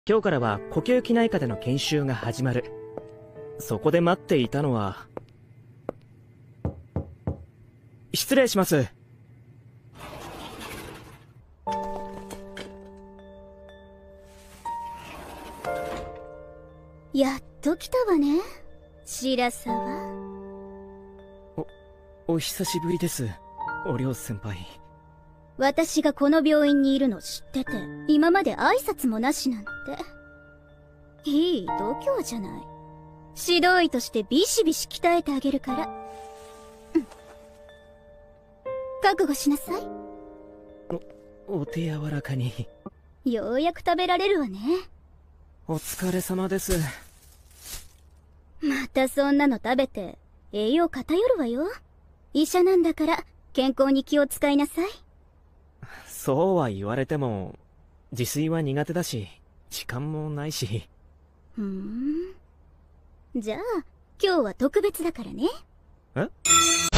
今日からは呼吸器内科での研修が始まる。そこで待っていたのは。失礼します。 やっと来たわね、白沢。 お久しぶりです、お涼先輩。 私がこの病院にいるの知ってて、今まで挨拶もなしなんて。いい度胸じゃない。指導医としてビシビシ鍛えてあげるから。うん。覚悟しなさい。 お手柔らかに。 ようやく食べられるわね。 お疲れ様です。 またそんなの食べて栄養偏るわよ。医者なんだから健康に気を使いなさい。 そうは言われても自炊は苦手だし時間もないし。 じゃあ今日は特別だからね。 え？